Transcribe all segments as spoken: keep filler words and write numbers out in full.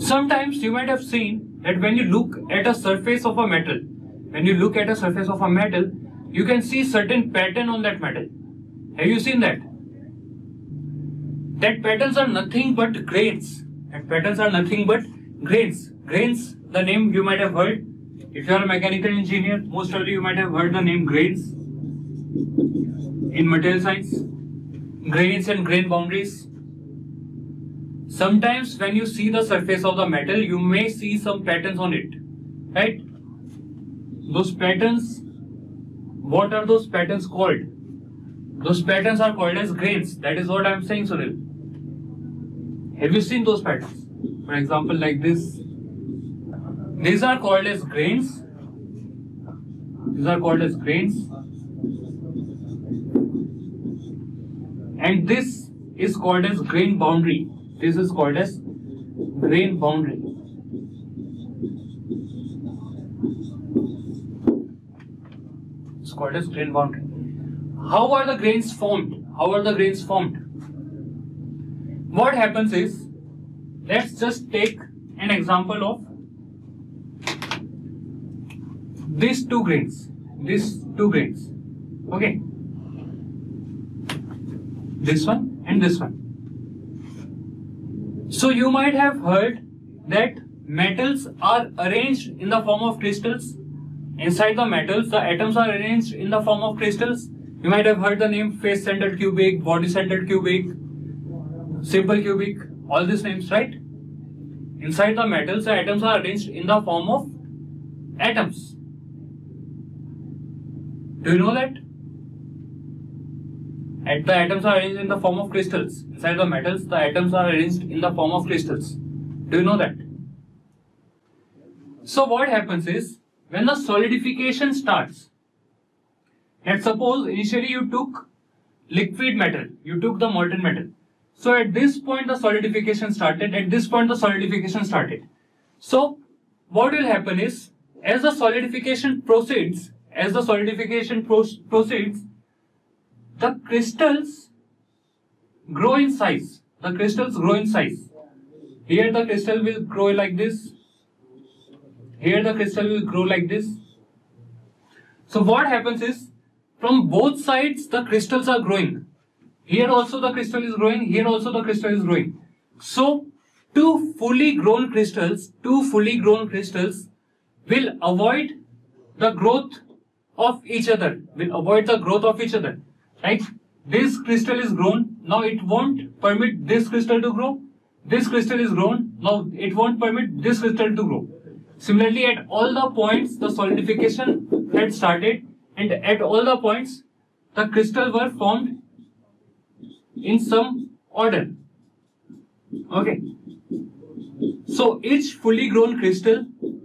Sometimes you might have seen that when you look at a surface of a metal, when you look at a surface of a metal, you can see certain pattern on that metal. Have you seen that? That patterns are nothing but grains. That patterns are nothing but grains. Grains, the name you might have heard. If you are a mechanical engineer, most probably you might have heard the name grains in material science. Grains and grain boundaries. Sometimes when you see the surface of the metal, you may see some patterns on it, right? Those patterns, what are those patterns called? Those patterns are called as grains. That is what I am saying, Sunil. Have you seen those patterns? For example, like this. These are called as grains. These are called as grains. And this is called as grain boundary. This is called as grain boundary. It's called as grain boundary. How are the grains formed? How are the grains formed? What happens is, let's just take an example of these two grains. These two grains. Okay. This one and this one. So you might have heard that metals are arranged in the form of crystals. Inside the metals, the atoms are arranged in the form of crystals. You might have heard the name face-centered cubic, body-centered cubic, simple cubic, all these names, right? Inside the metals, the atoms are arranged in the form of atoms. Do you know that? And the atoms are arranged in the form of crystals. Inside the metals, the atoms are arranged in the form of crystals. Do you know that? So what happens is, when the solidification starts, let's suppose initially you took liquid metal, you took the molten metal. So at this point the solidification started, at this point the solidification started. So what will happen is, as the solidification proceeds, as the solidification pro proceeds, the crystals grow in size. The crystals grow in size. Here the crystal will grow like this. Here the crystal will grow like this. So what happens is, from both sides the crystals are growing. Here also the crystal is growing. Here also the crystal is growing. So two fully grown crystals, two fully grown crystals will avoid the growth of each other. Will avoid the growth of each other. Right? This crystal is grown, now it won't permit this crystal to grow. This crystal is grown, now it won't permit this crystal to grow. Similarly, at all the points the solidification had started, and at all the points the crystals were formed in some order. Okay. So each fully grown crystal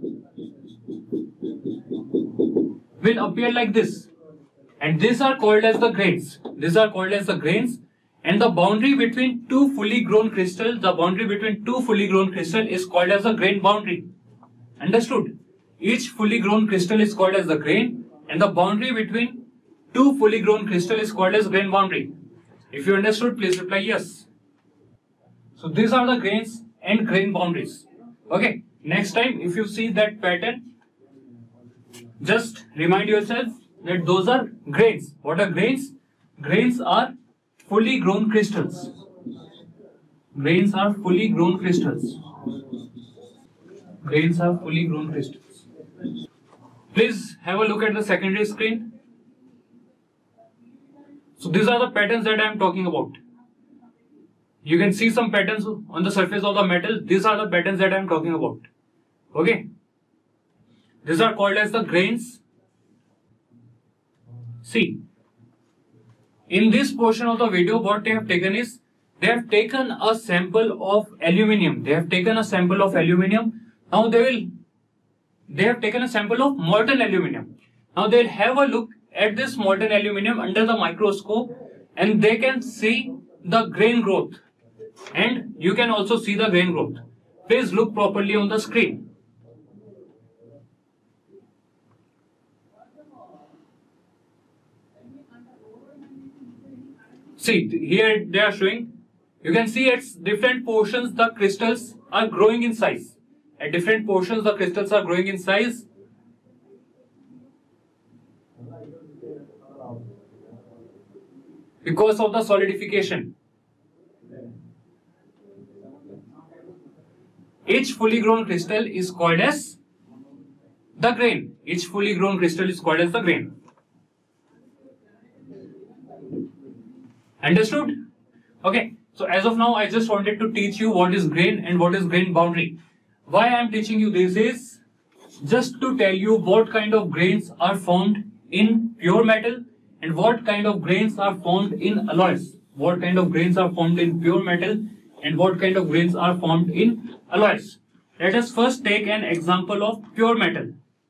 will appear like this. And these are called as the grains. These are called as the grains. And the boundary between two fully grown crystals, the boundary between two fully grown crystals is called as the grain boundary. Understood? Each fully grown crystal is called as the grain, and the boundary between two fully grown crystals is called as grain boundary. If you understood, please reply yes. So these are the grains and grain boundaries. Okay. Next time, if you see that pattern, just remind yourself that those are grains. What are grains? Grains are fully grown crystals. Grains are fully grown crystals. Grains are fully grown crystals. Please have a look at the secondary screen. So these are the patterns that I am talking about. You can see some patterns on the surface of the metal. These are the patterns that I am talking about. Okay. These are called as the grains. See, in this portion of the video, what they have taken is, they have taken a sample of aluminium. They have taken a sample of aluminium. Now they will, they have taken a sample of molten aluminium. Now they will have a look at this molten aluminium under the microscope, and they can see the grain growth. And you can also see the grain growth. Please look properly on the screen. See, here they are showing, you can see at different portions the crystals are growing in size. At different portions, the crystals are growing in size. Because of the solidification. Each fully grown crystal is called as the grain. Each fully grown crystal is called as the grain. Understood? Okay. So as of now, I just wanted to teach you what is grain and what is grain boundary. Why I am teaching you this is just to tell you what kind of grains are formed in pure metal and what kind of grains are formed in alloys. What kind of grains are formed in pure metal and what kind of grains are formed in alloys. Let us first take an example of pure metal.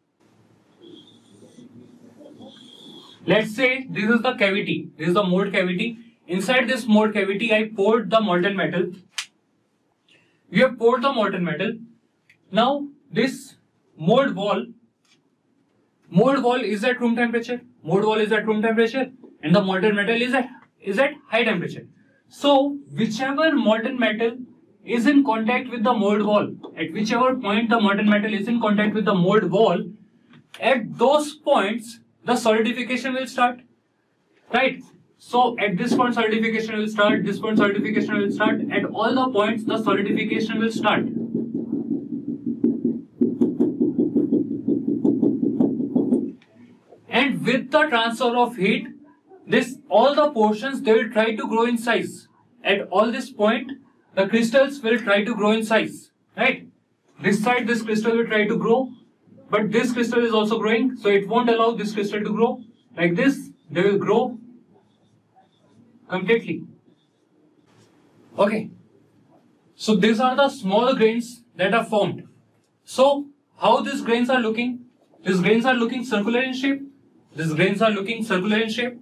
Let's say this is the cavity. This is the mold cavity. Inside this mold cavity, I poured the molten metal. We have poured the molten metal. Now, this mold wall, mold wall is at room temperature. Mold wall is at room temperature, and the molten metal is at is at high temperature. So, whichever molten metal is in contact with the mold wall, at whichever point the molten metal is in contact with the mold wall, at those points the solidification will start. Right? So at this point solidification will start, this point solidification will start, at all the points the solidification will start. And with the transfer of heat, this all the portions they will try to grow in size. At all this point, the crystals will try to grow in size. Right? This side this crystal will try to grow, but this crystal is also growing, so it won't allow this crystal to grow. Like this, they will grow completely. Okay. So these are the small grains that are formed. So how these grains are looking? These grains are looking circular in shape. These grains are looking circular in shape.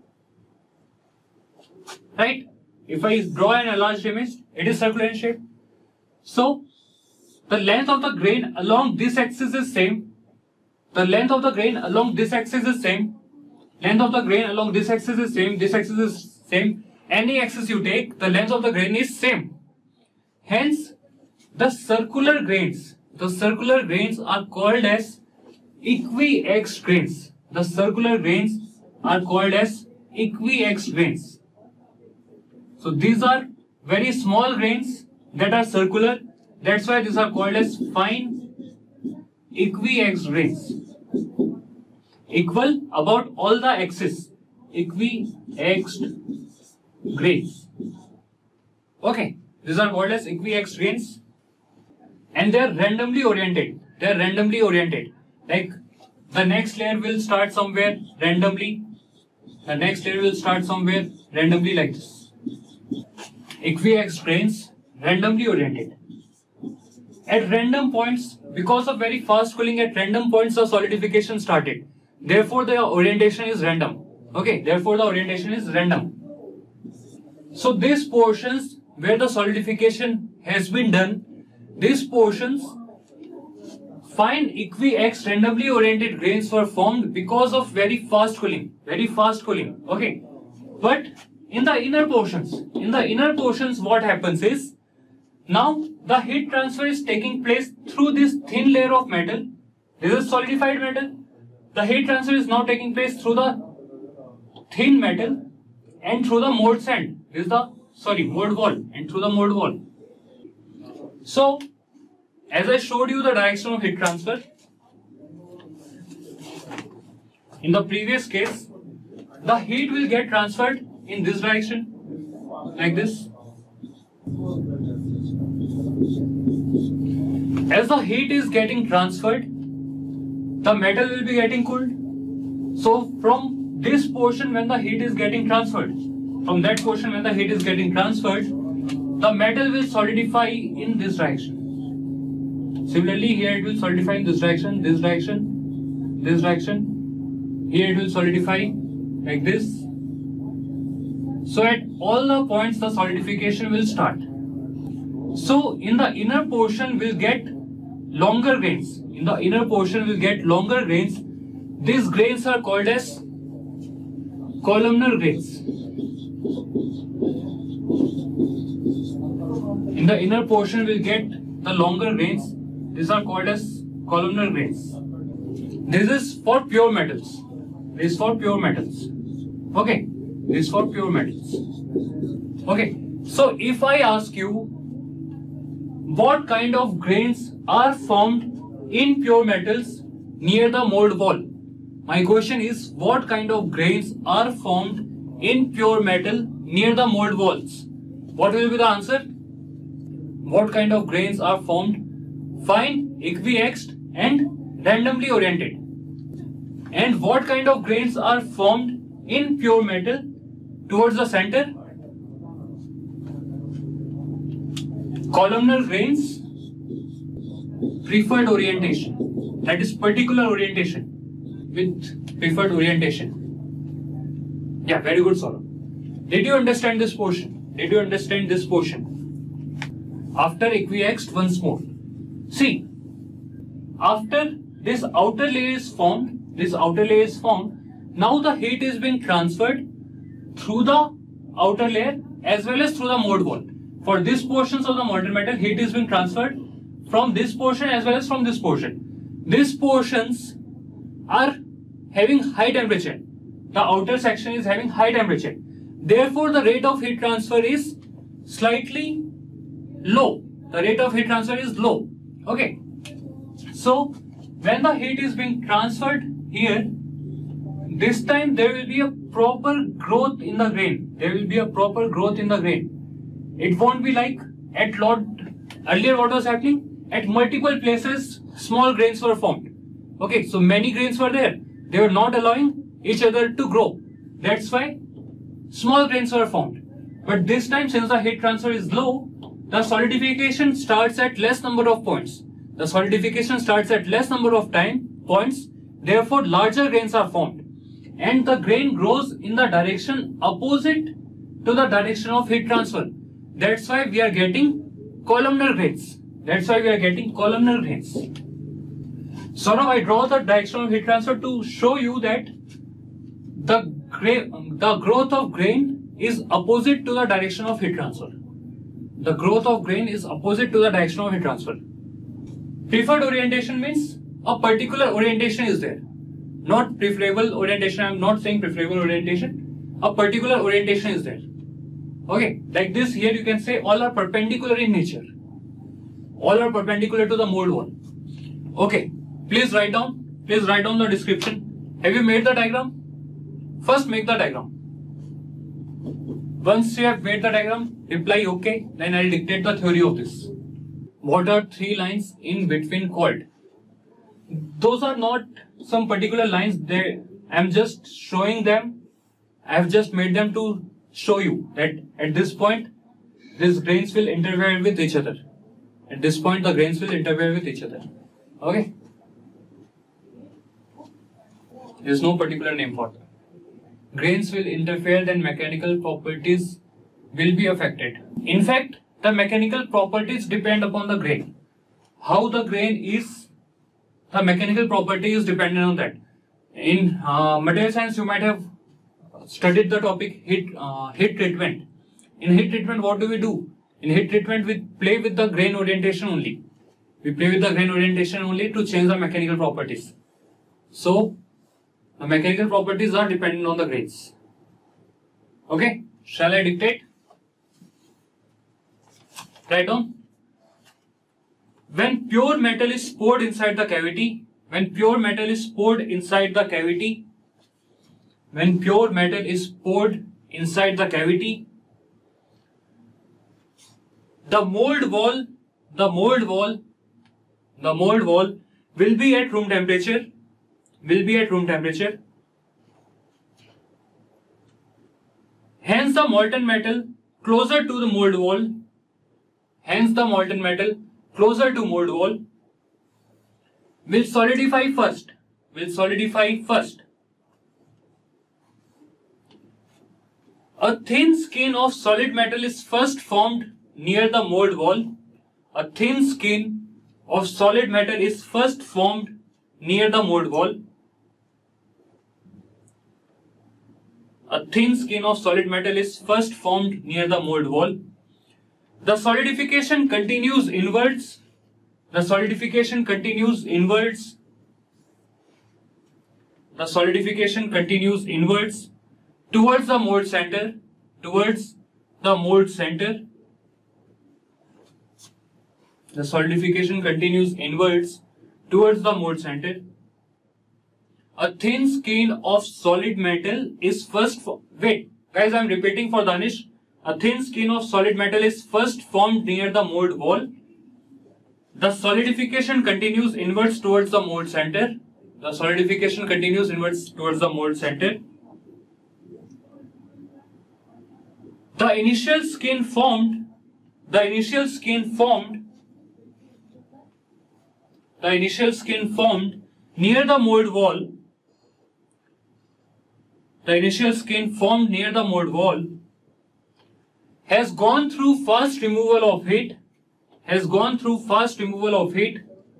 Right? If I draw an enlarged image, it is circular in shape. So the length of the grain along this axis is same. The length of the grain along this axis is same. Length of the grain along this axis is same. This axis is same. Any axis you take, the length of the grain is same. Hence, the circular grains, the circular grains are called as equiaxed grains. The circular grains are called as equiaxed grains. So these are very small grains that are circular. That's why these are called as fine equiaxed grains. Equal about all the axes. Equiaxed grains. Okay, these are called as equiaxed grains, and they are randomly oriented. They are randomly oriented. Like the next layer will start somewhere randomly. The next layer will start somewhere randomly like this. Equiaxed grains, randomly oriented. At random points, because of very fast cooling, at random points the solidification started. Therefore, the orientation is random. Okay, therefore the orientation is random. So these portions where the solidification has been done, these portions, fine equiaxed randomly oriented grains were formed because of very fast cooling. Very fast cooling. Okay. But in the inner portions, in the inner portions what happens is, now the heat transfer is taking place through this thin layer of metal. This is solidified metal. The heat transfer is now taking place through the thin metal and through the mold sand. This is the, sorry, mold wall, and through the mold wall. So, as I showed you the direction of heat transfer, in the previous case, the heat will get transferred in this direction, like this. As the heat is getting transferred, the metal will be getting cooled. So, from this portion when the heat is getting transferred, from that portion when the heat is getting transferred, the metal will solidify in this direction. Similarly, here it will solidify in this direction, this direction, this direction. Here it will solidify like this. So at all the points the solidification will start. So in the inner portion we'll get longer grains. In the inner portion we'll get longer grains. These grains are called as columnar grains. In the inner portion we'll get the longer grains. These are called as columnar grains. This is for pure metals. This is for pure metals. Okay. This is for pure metals. Okay. So if I ask you what kind of grains are formed in pure metals near the mold wall, my question is what kind of grains are formed in pure metal near the mold walls? What will be the answer? What kind of grains are formed? Fine, equiaxed and randomly oriented. And what kind of grains are formed in pure metal towards the center? Columnar grains, preferred orientation. That is particular orientation with preferred orientation. Yeah, very good, Saurabh. Did you understand this portion? Did you understand this portion? After equiaxed once more. See, after this outer layer is formed, this outer layer is formed, now the heat is being transferred through the outer layer as well as through the mold wall. For these portions of the molten metal, heat is being transferred from this portion as well as from this portion. These portions are having high temperature. The outer section is having high temperature. Therefore, the rate of heat transfer is slightly low. The rate of heat transfer is low. Okay. So, when the heat is being transferred here, this time there will be a proper growth in the grain. There will be a proper growth in the grain. It won't be like at lot earlier what was happening? At multiple places, small grains were formed. Okay, so many grains were there. They were not allowing each other to grow. That's why small grains were formed. But this time, since the heat transfer is low, the solidification starts at less number of points. The solidification starts at less number of time points. Therefore, larger grains are formed. And the grain grows in the direction opposite to the direction of heat transfer. That's why we are getting columnar grains. That's why we are getting columnar grains. So now I draw the direction of heat transfer to show you that the, the growth of grain is opposite to the direction of heat transfer. The growth of grain is opposite to the direction of heat transfer. Preferred orientation means a particular orientation is there. Not preferable orientation. I am not saying preferable orientation. A particular orientation is there. Okay, like this here you can say all are perpendicular in nature. All are perpendicular to the mold wall. Okay, please write down. Please write down the description. Have you made the diagram? First make the diagram. Once you have made the diagram, reply okay. Then I'll dictate the theory of this. What are three lines in between called? Those are not some particular lines. They, I'm just showing them. I have just made them to show you that at this point, these grains will interfere with each other. At this point, the grains will interfere with each other. Okay? There is no particular name for that. Grains will interfere, then mechanical properties will be affected. In fact, the mechanical properties depend upon the grain. How the grain is, the mechanical property is dependent on that. In uh, material science, you might have studied the topic heat, uh, heat treatment. In heat treatment, what do we do? In heat treatment, we play with the grain orientation only. We play with the grain orientation only to change the mechanical properties. So, the mechanical properties are dependent on the grains. Okay, shall I dictate? Write down. When pure metal is poured inside the cavity, when pure metal is poured inside the cavity, when pure metal is poured inside the cavity, the mold wall, the mold wall, the mold wall will be at room temperature, will be at room temperature. Hence the molten metal closer to the mold wall, hence the molten metal closer to mold wall will solidify first, will solidify first. A thin skin of solid metal is first formed near the mold wall. A thin skin of solid metal is first formed near the mold wall. A thin skin of solid metal is first formed near the mold wall. The solidification continues inwards. the solidification continues inwards. The solidification continues inwards towards the mode center, towards the mode center. The solidification continues inwards towards the mode center. A thin skin of solid metal is first, wait guys, I am repeating for Danish. A thin skin of solid metal is first formed near the mode wall. The solidification continues inwards towards the mode center. The solidification continues inwards towards the mode center. The initial skin formed, the initial skin formed, the initial skin formed near the mode wall, the initial skin formed near the mode wall has gone through fast removal of heat, has gone through fast removal of heat,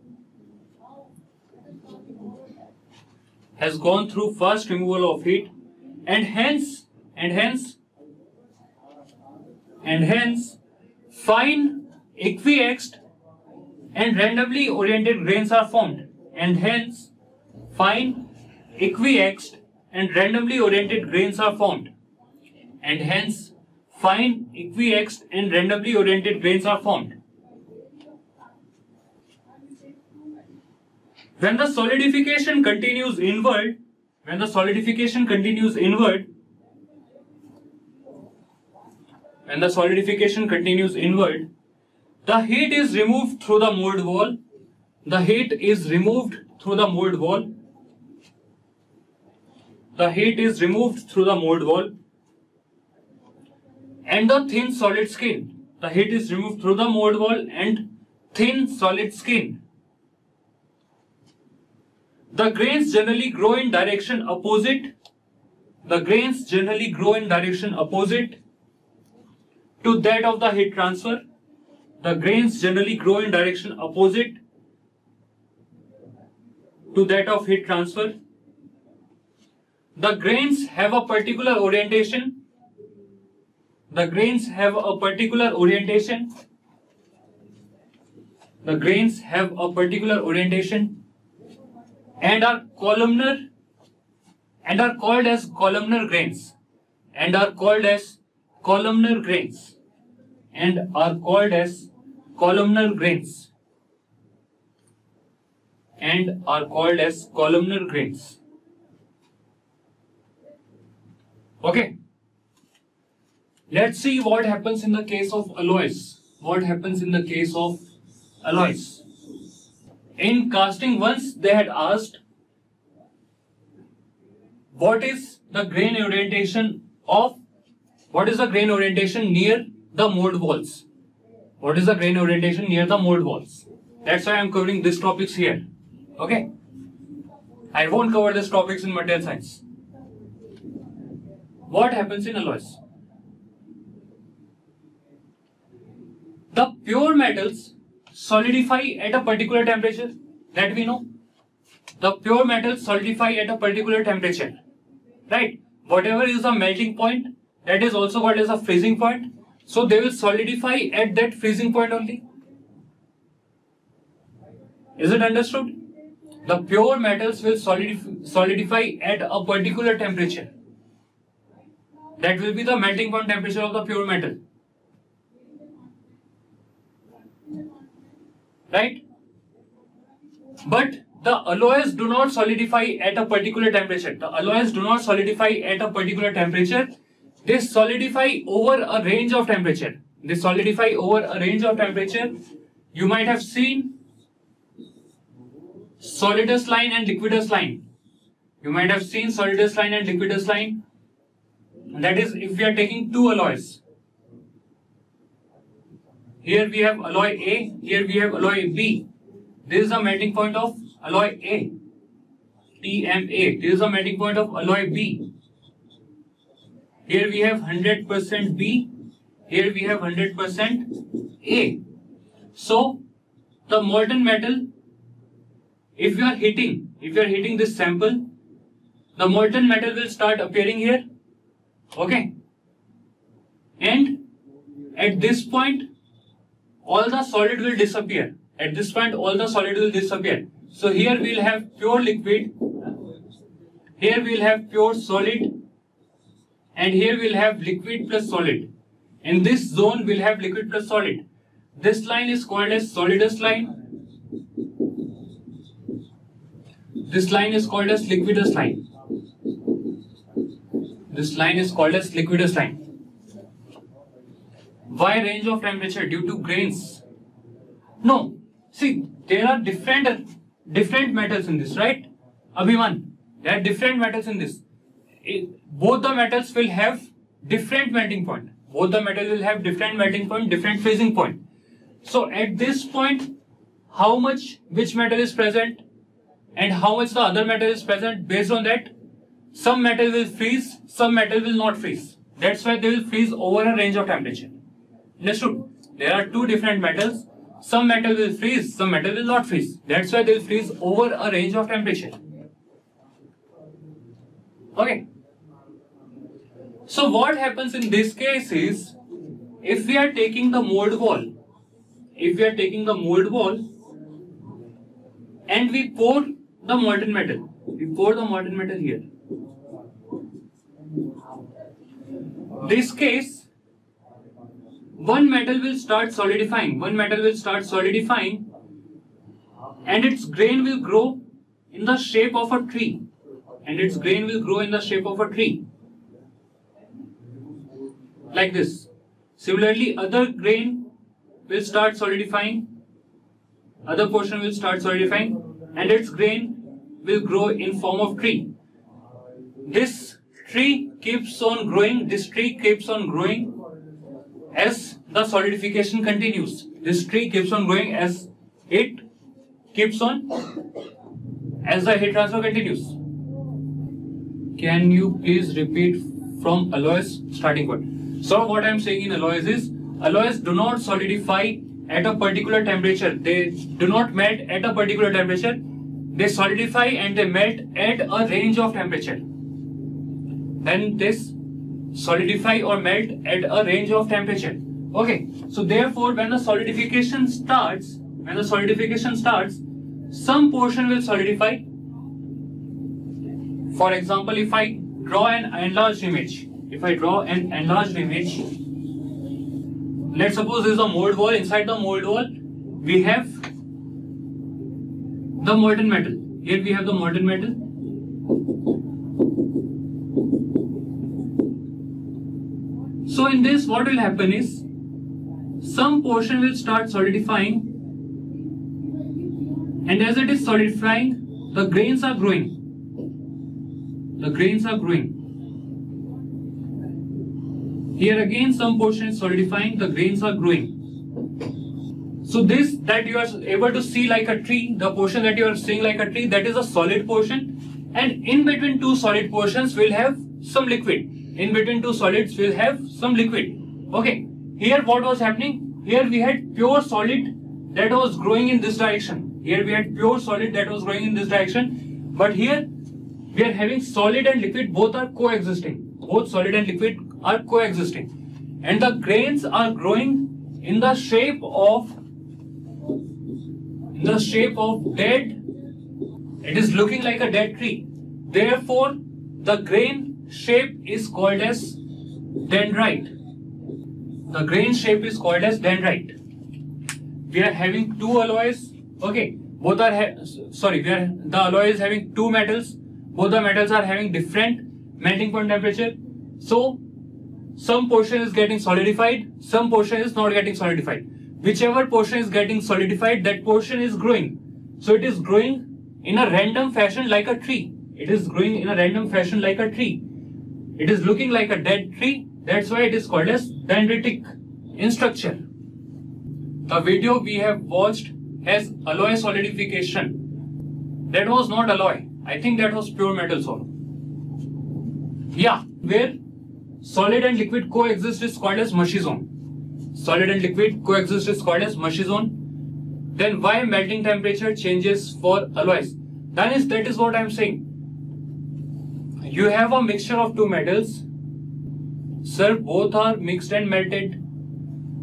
has gone through fast removal of heat, and hence, and hence, and hence, fine, equiaxed, and randomly oriented grains are formed, and hence, fine, equiaxed, and randomly oriented grains are formed, and hence, fine, equiaxed, and randomly oriented grains are formed. When the solidification continues inward, when the solidification continues inward, when the solidification continues inward, the heat is removed through the mode wall, the heat is removed through the mode wall, the heat is removed through the mode wall, and the thin solid skin, the heat is removed through the mode wall and thin solid skin. The grains generally grow in direction opposite. The grains generally grow in direction opposite to that of the heat transfer. The grains generally grow in direction opposite to that of heat transfer. The grains have a particular orientation. The grains have a particular orientation. The grains have a particular orientation and are columnar and are called as columnar grains and are called as columnar grains and are called as columnar grains and are called as columnar grains. Okay, let's see what happens in the case of alloys. What happens in the case of alloys? In casting, once they had asked what is the grain orientation of what is the grain orientation near the mode walls. What is the grain orientation near the mode walls? That's why I am covering these topics here. Okay, I won't cover these topics in material science. What happens in alloys? The pure metals solidify at a particular temperature, that we know. The pure metals solidify at a particular temperature, right? Whatever is the melting point, that is also called as a freezing point. So they will solidify at that freezing point only. Is it understood? The pure metals will solidify, solidify at a particular temperature. That will be the melting point temperature of the pure metal. Right? But the alloys do not solidify at a particular temperature. The alloys do not solidify at a particular temperature. They solidify over a range of temperature. They solidify over a range of temperature. You might have seen solidus line and liquidus line. You might have seen solidus line and liquidus line. That is, if we are taking two alloys. Here we have alloy A, here we have alloy B. This is the melting point of alloy A, T M A. This is the melting point of alloy B. Here we have one hundred percent B, here we have one hundred percent A. So, the molten metal, if you are heating, if you are heating this sample, the molten metal will start appearing here. Okay. And at this point, all the solid will disappear. At this point, all the solid will disappear. So here we will have pure liquid, here we will have pure solid, and here we will have liquid plus solid. In this zone, we will have liquid plus solid. This line is called as solidus line. This line is called as liquidus line. This line is called as liquidus line. Why range of temperature? Due to grains? No. See, there are different different metals in this, right? Abhiman, there are different metals in this. It, both the metals will have different melting point. Both the metals will have different melting point, different freezing point. So at this point, how much which metal is present and how much the other metal is present, based on that, some metal will freeze, some metal will not freeze. That's why they will freeze over a range of temperature. Understood? There are two different metals. Some metal will freeze, some metal will not freeze. That's why they will freeze over a range of temperature. Okay. So what happens in this case is, if we are taking the mold wall, if we are taking the mold wall and we pour the molten metal, we pour the molten metal here. This case, one metal will start solidifying, one metal will start solidifying and its grain will grow in the shape of a tree. And its grain will grow in the shape of a tree. Like this. Similarly, other grain will start solidifying, other portion will start solidifying and its grain will grow in form of tree. This tree keeps on growing, this tree keeps on growing as the solidification continues. This tree keeps on growing as it keeps on, as the heat transfer continues. Can you please repeat from alloys starting point? So what I am saying in alloys is, alloys do not solidify at a particular temperature. They do not melt at a particular temperature. They solidify and they melt at a range of temperature. Then this solidify or melt at a range of temperature. Okay, so therefore when the solidification starts, when the solidification starts, some portion will solidify. For example, if I draw an enlarged image, if I draw an enlarged image, let's suppose this is a mold wall. Inside the mold wall, we have the molten metal. Here we have the molten metal. So in this, what will happen is, some portion will start solidifying, and as it is solidifying, the grains are growing. The grains are growing. Here again, some portion is solidifying, the grains are growing. So this that you are able to see like a tree, the portion that you are seeing like a tree, that is a solid portion, and in between two solid portions will have some liquid. In between two solids will have some liquid. Okay, here what was happening? Here we had pure solid that was growing in this direction. Here we had pure solid that was growing in this direction. But here we are having solid and liquid, both are coexisting. Both solid and liquid are coexisting. And the grains are growing in the shape of, in the shape of dead. It is looking like a dead tree. Therefore, the grain shape is called as dendrite. The grain shape is called as dendrite. We are having two alloys. Okay, both are ha sorry. We are the alloy is having two metals. Both the metals are having different melting point temperature. So some portion is getting solidified, some portion is not getting solidified. Whichever portion is getting solidified, that portion is growing. So it is growing in a random fashion like a tree. It is growing in a random fashion like a tree. It is looking like a dead tree. That's why it is called as dendritic in structure. The video we have watched has alloy solidification. That was not alloy. I think that was pure metal salt. Yeah, where solid and liquid coexist is called as mushy zone. Solid and liquid coexist is called as mushy zone. Then why melting temperature changes for alloys? That is, that is what I am saying. You have a mixture of two metals. Sir, both are mixed and melted.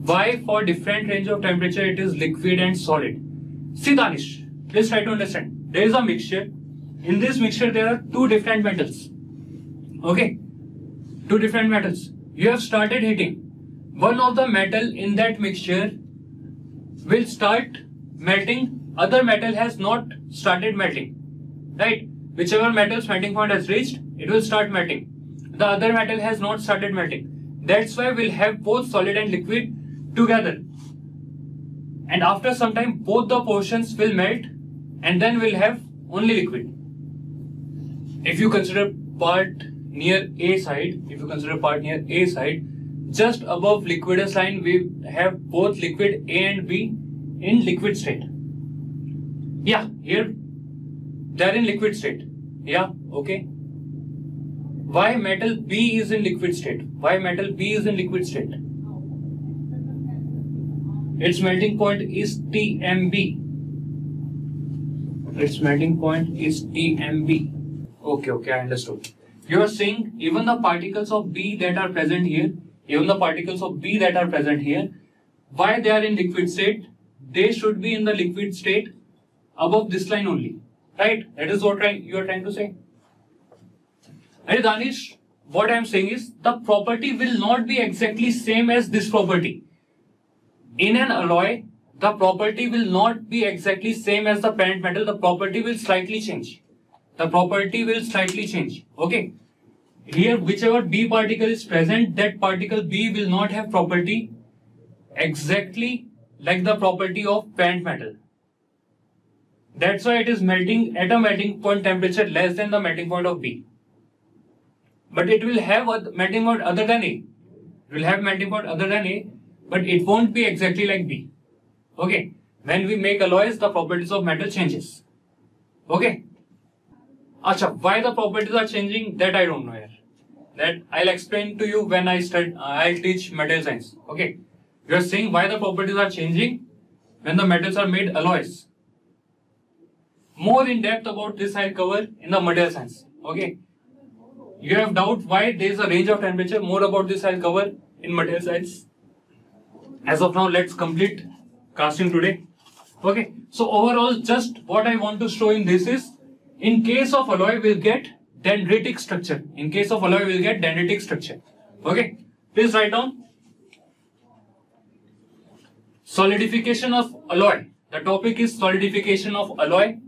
why for different range of temperature it is liquid and solid. See Danish, please try to understand. There is a mixture. In this mixture there are two different metals. Okay, two different metals. You have started heating. One of the metal in that mixture will start melting. Other metal has not started melting. Right? Whichever metal's melting point has reached, it will start melting. The other metal has not started melting. That's why we'll have both solid and liquid together. And after some time, both the portions will melt, and then we'll have only liquid. If you consider part near A side, if you consider part near A side, just above liquidus line, we have both liquid A and B in liquid state. Yeah, here they are in liquid state. Yeah, okay. Why metal B is in liquid state? Why metal B is in liquid state? Its melting point is T M B. Its melting point is T M B. Okay, okay, I understood. You are saying even the particles of B that are present here, even the particles of B that are present here, why they are in liquid state? They should be in the liquid state above this line only. Right? That is what you are trying to say. Hey Danish, what I am saying is the property will not be exactly same as this property. In an alloy, the property will not be exactly same as the parent metal. The property will slightly change. The property will slightly change. Okay. Here, whichever B particle is present, that particle B will not have property exactly like the property of parent metal. That's why it is melting at a melting point temperature less than the melting point of B. But it will have a melting point other than A. It will have melting point other than A, but it won't be exactly like B. Okay. When we make alloys, the properties of metal changes. Okay. Acha, why the properties are changing, that I don't know here. That I'll explain to you when I start, uh, I'll teach material science. Okay. We are saying why the properties are changing when the metals are made alloys. More in depth about this I'll cover in the material science. Okay. You have doubt why there is a range of temperature. More about this I'll cover in material science. As of now, let's complete casting today. Okay. So overall, just what I want to show in this is, in case of alloy, we'll get dendritic structure. In case of alloy, we'll get dendritic structure. Okay. Please write down. Solidification of alloy. The topic is solidification of alloy.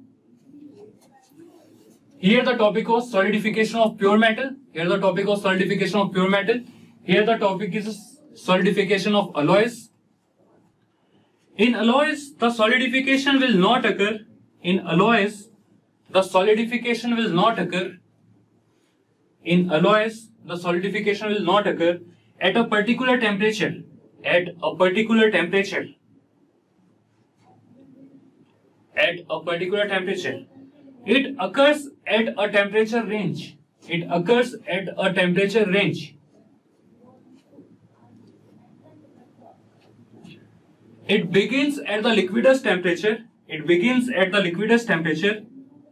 Here the topic was solidification of pure metal. Here the topic was solidification of pure metal. Here the topic is solidification of alloys. In alloys, the solidification will not occur. In alloys, the solidification will not occur. In alloys, the solidification will not occur at a particular temperature. At a particular temperature. At a particular temperature. It occurs at a temperature range. It occurs at a temperature range. It begins at the liquidus temperature. It begins at the liquidus temperature.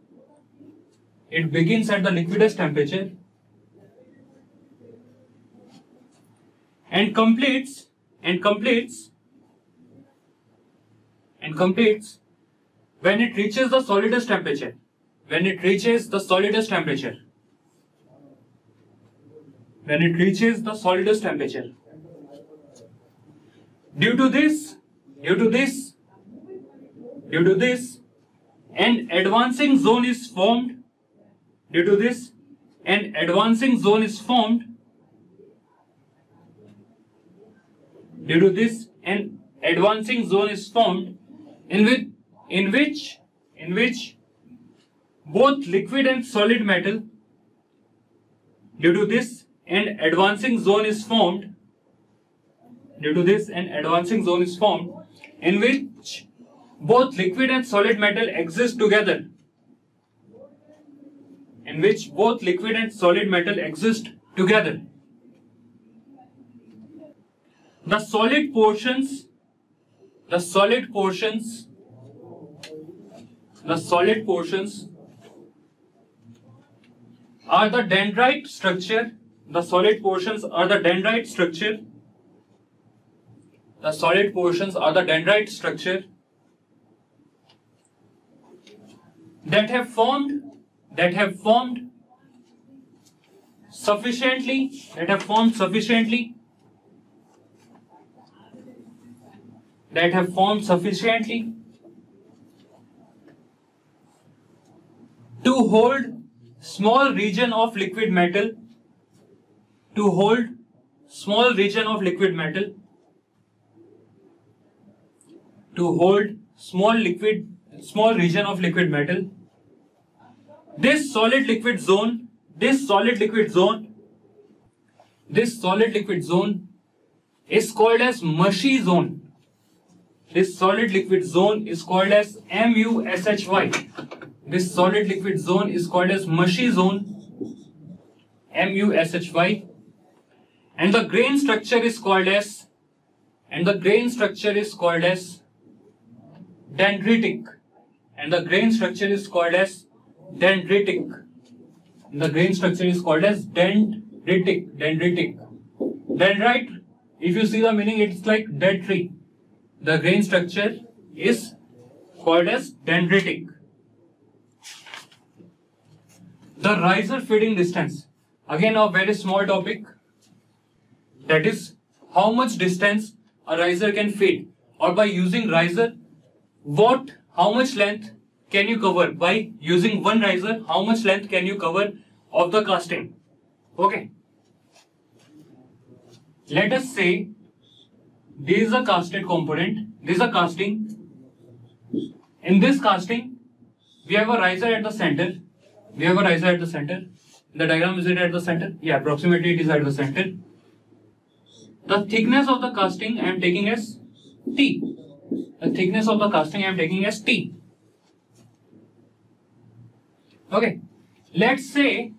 It begins at the liquidus temperature. And completes, and completes, and completes when it reaches the solidus temperature. When it reaches the solidus temperature. When it reaches the solidus temperature. Due to this, due to this, due to this, an advancing zone is formed. Due to this, an advancing zone is formed. Due to this, an advancing zone is formed in which, in which, in which both liquid and solid metal. Due to this, an advancing zone is formed. Due to this, an advancing zone is formed in which both liquid and solid metal exist together. In which both liquid and solid metal exist together. The solid portions, the solid portions, the solid portions are the dendrite structure. The solid portions are the dendrite structure The solid portions are the dendrite structure that have formed that have formed sufficiently that have formed sufficiently that have formed sufficiently to hold small region of liquid metal to hold small region of liquid metal to hold small liquid small region of liquid metal. This solid liquid zone this solid liquid zone this solid liquid zone is called as mushy zone. This solid liquid zone is called as M U S H Y. This solid liquid zone is called as mushy zone, M U S H Y, and the grain structure is called as and the grain structure is called as dendritic, and the grain structure is called as dendritic. And the grain structure is called as dendritic, dendritic. Dendrite, if you see the meaning, it's like dead tree. The grain structure is called as dendritic. The riser feeding distance, again a very small topic, that is how much distance a riser can feed, or by using riser, what, how much length can you cover by using one riser, how much length can you cover of the casting. Okay. Let us say this is a casted component, this is a casting. In this casting, we have a riser at the center. We have a riser at the center. The diagram is it at the center? Yeah, approximately it is at the center. The thickness of the casting I am taking as T. The thickness of the casting I am taking as T. Okay. Let's say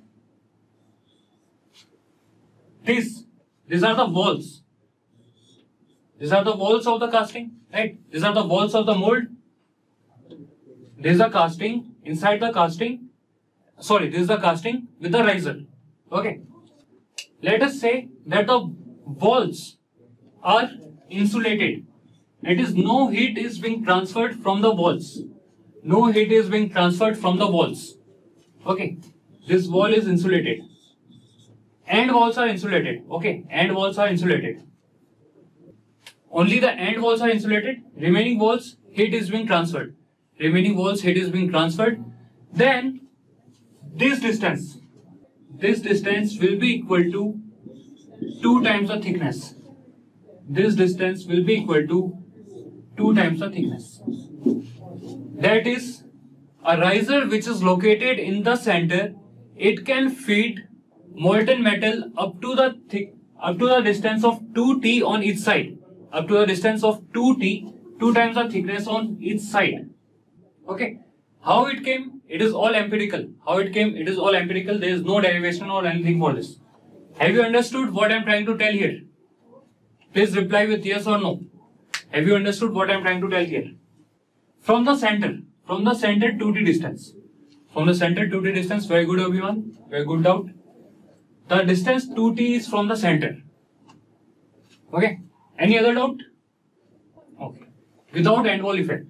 this. These are the walls. These are the walls of the casting, right? These are the walls of the mold. This is the casting. Inside the casting, sorry, this is the casting with the riser. Okay. Let us say that the walls are insulated. It is no heat is being transferred from the walls. No heat is being transferred from the walls. Okay. This wall is insulated. End walls are insulated. Okay. End walls are insulated. Only the end walls are insulated. Remaining walls, heat is being transferred. Remaining walls, heat is being transferred. Then this distance, this distance will be equal to two times the thickness. This distance will be equal to two times the thickness. That is, a riser which is located in the center, it can feed molten metal up to the thick, up to the distance of two T on each side. Up to the distance of two T, two times the thickness on each side. Okay. How it came? It is all empirical. How it came? It is all empirical. There is no derivation or anything for this. Have you understood what I am trying to tell here? Please reply with yes or no. Have you understood what I am trying to tell here? From the center, from the center two T distance. From the center two T distance, very good everyone. Very good doubt. The distance two T is from the center. Okay. Any other doubt? Okay. Without end wall effect.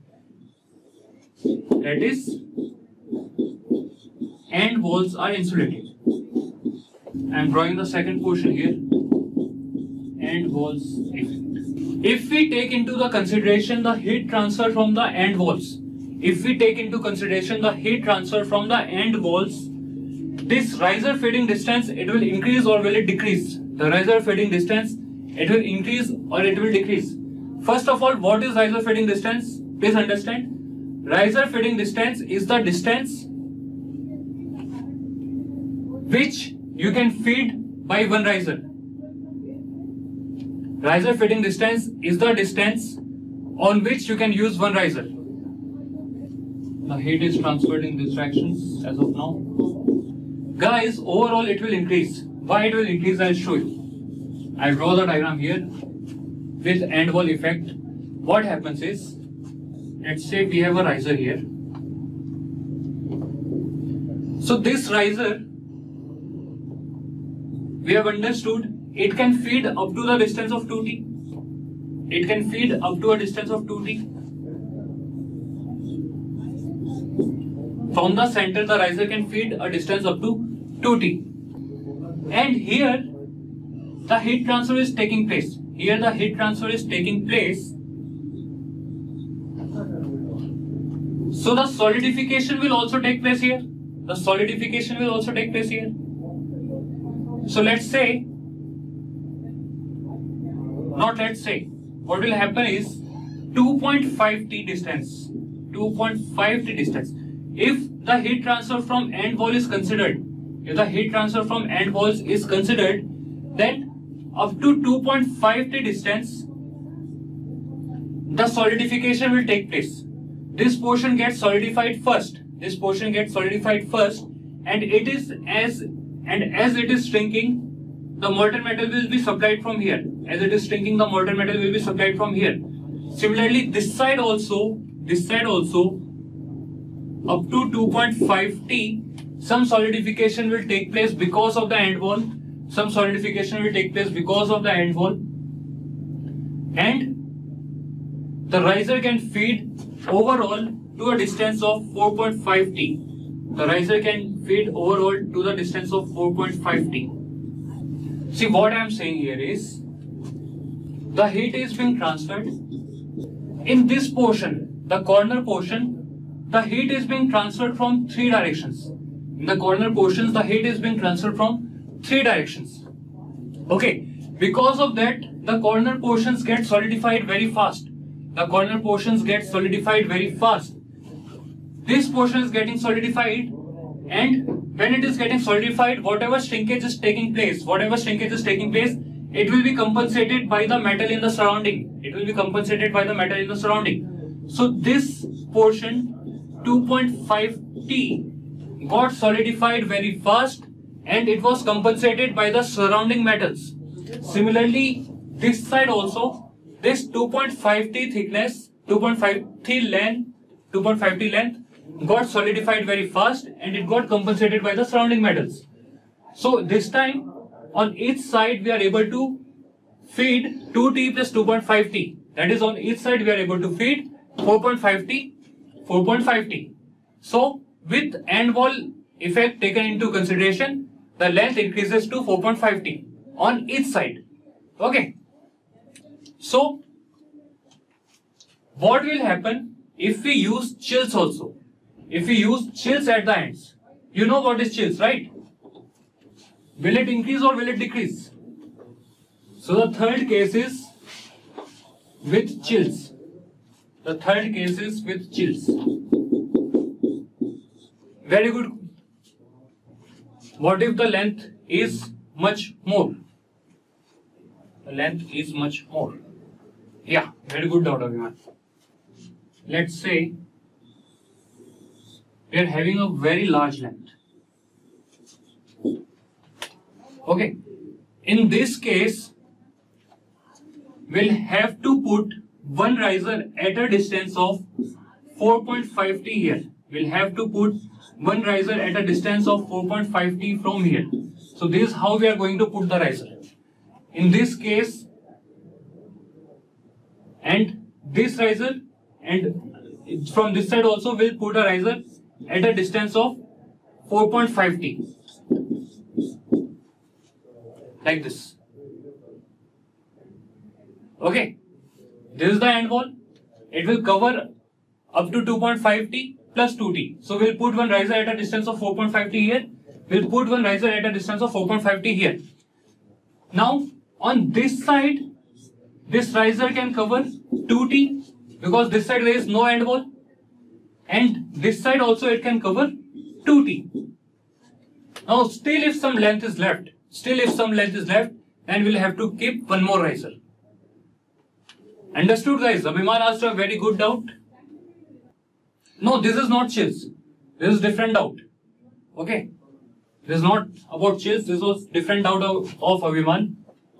That is, end walls are insulated. I am drawing the second portion here. End walls effect. If we take into the consideration the heat transfer from the end walls, if we take into consideration the heat transfer from the end walls, this riser feeding distance, it will increase or will it decrease? The riser feeding distance, it will increase or it will decrease. First of all, what is riser feeding distance? Please understand. Riser feeding distance is the distance which you can feed by one riser. Riser feeding distance is the distance on which you can use one riser. The heat is transferred in these directions as of now. Guys, overall it will increase. Why it will increase, I'll show you. I'll draw the diagram here with end wall effect. What happens is, let's say we have a riser here. So this riser, we have understood, it can feed up to the distance of two T. it can feed up to a distance of two t. From the center, the riser can feed a distance up to two t. And here, the heat transfer is taking place. Here, the heat transfer is taking place. So, the solidification will also take place here. The solidification will also take place here. So, let's say, not let's say, what will happen is two point five t distance. two point five t distance. If the heat transfer from end wall is considered, if the heat transfer from end walls is considered, then up to two point five t distance, the solidification will take place. This portion gets solidified first. This portion gets solidified first, and it is as and as it is shrinking, the molten metal will be supplied from here. As it is shrinking, the molten metal will be supplied from here. Similarly, this side also, this side also, up to two point five t, some solidification will take place because of the end wall. Some solidification will take place because of the end wall. And the riser can feed overall to a distance of four point five t. The riser can feed overall to the distance of four point five t. See, what I am saying here is, the heat is being transferred. In this portion, the corner portion, the heat is being transferred from three directions. In the corner portions, the heat is being transferred from three directions. Okay, because of that, the corner portions get solidified very fast. The corner portions get solidified very fast. This portion is getting solidified, and when it is getting solidified, whatever shrinkage is taking place, whatever shrinkage is taking place, it will be compensated by the metal in the surrounding. It will be compensated by the metal in the surrounding. So this portion, two point five t, got solidified very fast, and it was compensated by the surrounding metals. Similarly, this side also, this two point five t thickness, two point five t length, two point five t length got solidified very fast, and it got compensated by the surrounding metals. So this time, on each side we are able to feed two t plus two point five t. That is, on each side we are able to feed four point five t, four point five t. So with end wall effect taken into consideration, the length increases to four point five t on each side. Okay. So what will happen if we use chills also? If we use chills at the ends, you know what is chills, right? Will it increase or will it decrease? So the third case is with chills. The third case is with chills. Very good. What if the length is much more? The length is much more. Yeah, very good doubt, Abhiman. Let's say we are having a very large length. Okay, in this case, we'll have to put one riser at a distance of four point five t here. We'll have to put one riser at a distance of four point five t from here. So this is how we are going to put the riser. In this case, and this riser, and from this side also we'll put a riser at a distance of four point five t. Like this. Okay. This is the end wall. It will cover up to two point five t plus two t. So we'll put one riser at a distance of four point five t here. We'll put one riser at a distance of four point five t here. Now on this side, this riser can cover two t because this side there is no end wall, and this side also it can cover two t. Now still if some length is left, still if some length is left, then we'll have to keep one more riser. Understood, guys? Abhiman asked a very good doubt. No, this is not chills. This is different doubt. Okay. This is not about chills. This was different doubt of, of Abhiman.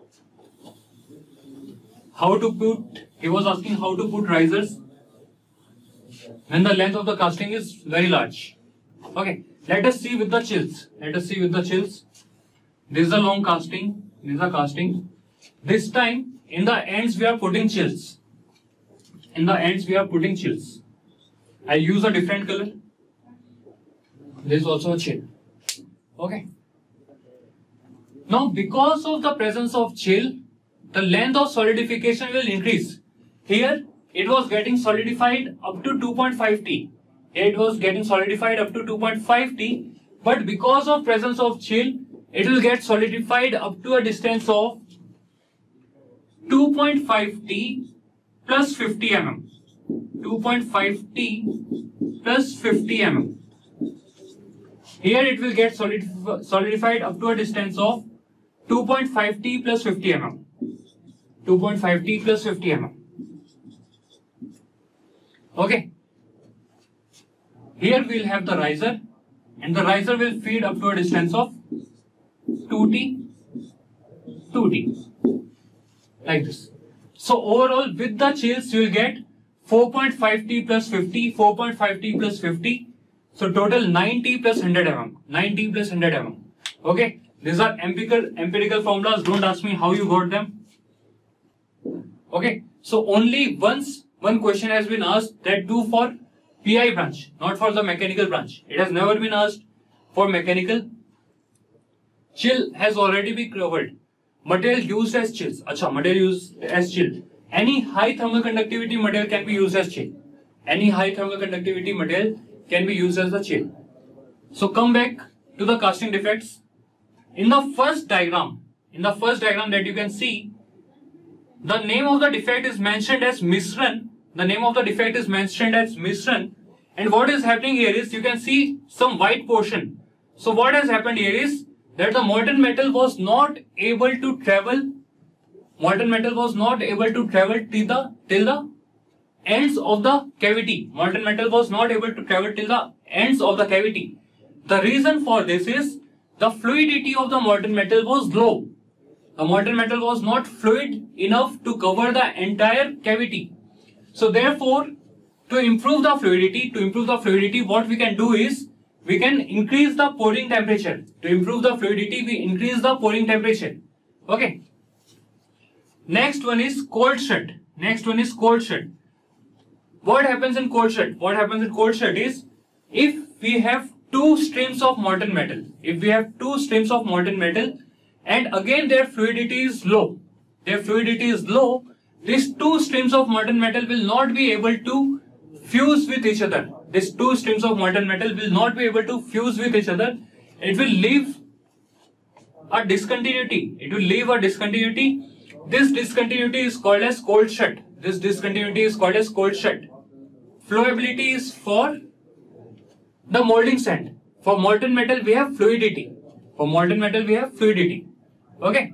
How to put, he was asking how to put risers when the length of the casting is very large. Okay. Let us see with the chills. Let us see with the chills. This is a long casting. This is a casting. This time, in the ends we are putting chills. In the ends we are putting chills. I use a different color. This is also a chill. Okay. Now because of the presence of chill, the length of solidification will increase. Here it was getting solidified up to two point five T. It was getting solidified up to two point five T, but because of presence of chill, it will get solidified up to a distance of two point five T plus fifty millimeters. two point five T plus fifty millimeters. Here it will get solidif solidified up to a distance of two point five T plus fifty millimeters. two point five T plus fifty millimeters. Okay. Here we will have the riser, and the riser will feed up to a distance of two T, two T, like this. So overall with the chills you will get four point five T plus fifty, four point five T plus fifty, so total nine T plus one hundred millimeters, nine T plus one hundred millimeters. Okay, these are empirical, empirical formulas, don't ask me how you got them. Okay, so only once one question has been asked, that too for P I branch, not for the mechanical branch. It has never been asked for mechanical. Chill has already been covered. Material used as chills. Acha, material used as chill. Any high thermal conductivity material can be used as chill. Any high thermal conductivity material can be used as a chill. So come back to the casting defects. In the first diagram, in the first diagram that you can see, the name of the defect is mentioned as Misran. The name of the defect is mentioned as Misran. And what is happening here is you can see some white portion. So what has happened here is that the molten metal was not able to travel. Molten metal was not able to travel till the till the ends of the cavity. Molten metal was not able to travel till the ends of the cavity. The reason for this is the fluidity of the molten metal was low. The molten metal was not fluid enough to cover the entire cavity. So therefore, to improve the fluidity, to improve the fluidity, what we can do is we can increase the pouring temperature. To improve the fluidity, we increase the pouring temperature. Okay. Next one is cold shut. Next one is cold shut. What happens in cold shut? What happens in cold shut is if we have two streams of molten metal, if we have two streams of molten metal, and again their fluidity is low, their fluidity is low, these two streams of molten metal will not be able to fuse with each other. These two streams of molten metal will not be able to fuse with each other. It will leave a discontinuity. It will leave a discontinuity. This discontinuity is called as cold shut. This discontinuity is called as cold shut. Flowability is for the molding sand. For molten metal we have fluidity. For molten metal we have fluidity. Okay.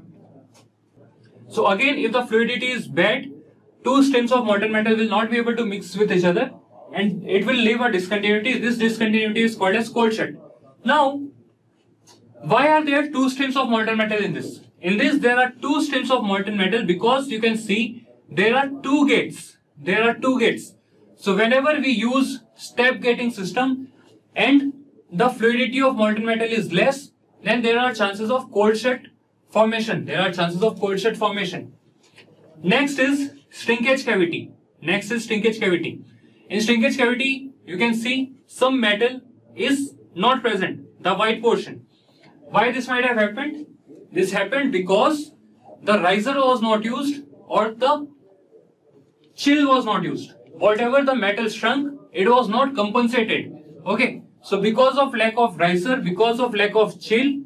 So again, if the fluidity is bad, two streams of molten metal will not be able to mix with each other and it will leave a discontinuity. This discontinuity is called as cold shut. Now, why are there two streams of molten metal in this? In this there are two streams of molten metal because you can see there are two gates. There are two gates. So whenever we use step gating system and the fluidity of molten metal is less, then there are chances of cold shut formation. There are chances of cold shut formation. Next is shrinkage cavity. Next is shrinkage cavity. In shrinkage cavity, you can see some metal is not present, the white portion. Why this might have happened? This happened because the riser was not used or the chill was not used. Whatever the metal shrunk, it was not compensated. Okay. So because of lack of riser, because of lack of chill,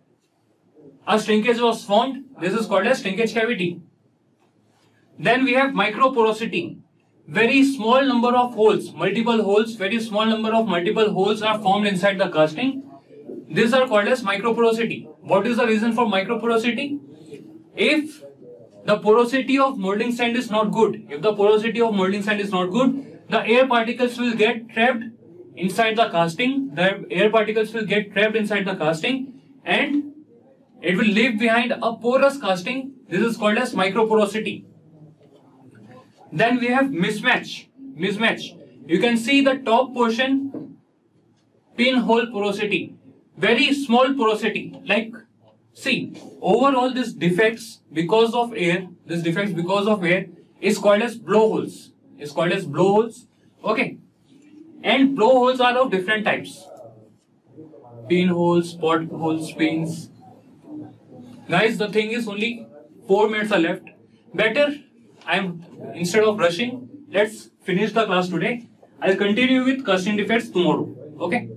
a shrinkage was formed. This is called as shrinkage cavity. Then we have microporosity. Very small number of holes, multiple holes, very small number of multiple holes are formed inside the casting. These are called as microporosity. What is the reason for microporosity? If the porosity of molding sand is not good, if the porosity of molding sand is not good, the air particles will get trapped inside the casting. The air particles will get trapped inside the casting and it will leave behind a porous casting. This is called as microporosity. Then we have mismatch. Mismatch. You can see the top portion, pinhole porosity. Very small porosity, like See, overall this defects because of air, this defects because of air is called as blowholes. Is called as blowholes. Okay. And blowholes are of different types. Pinholes, potholes, pins. Guys, the thing is only four minutes are left. Better, I'm instead of rushing, let's finish the class today. I'll continue with casting defects tomorrow. Okay.